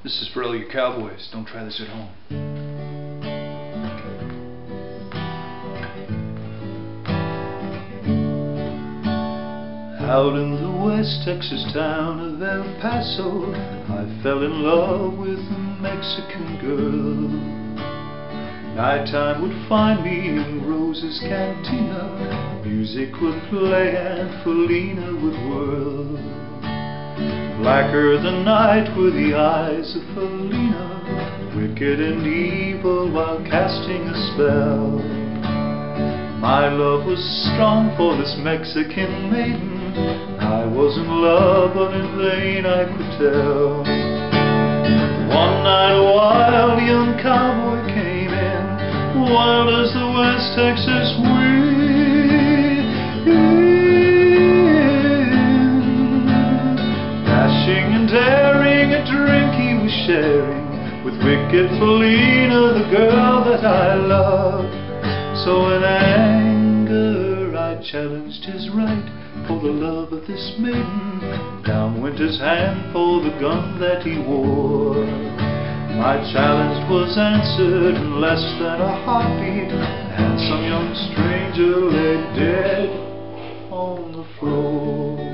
This is for all you cowboys. Don't try this at home. Out in the West Texas town of El Paso, I fell in love with a Mexican girl. Nighttime would find me in Rose's cantina. Music would play and Felina would whirl. Blacker than night were the eyes of Felina, wicked and evil while casting a spell. My love was strong for this Mexican maiden. I was in love, but in vain I could tell. One night a wild young cowboy came in, wild as the West Texas wind. Dashing and daring, a drink he was sharing with wicked Felina, the girl that I loved. So in anger I challenged his right for the love of this maiden. Down went his hand for the gun that he wore. My challenge was answered in less than a heartbeat, and some young stranger lay dead on the floor.